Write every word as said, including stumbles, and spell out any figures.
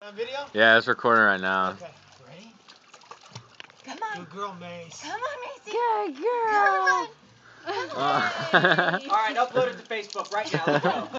On video? Yeah, it's recording right now. Okay. Ready? Come on. Good girl, Mace. Come on, Macy. Good girl. Come on. Uh, All right, upload it to Facebook right now. Let's go.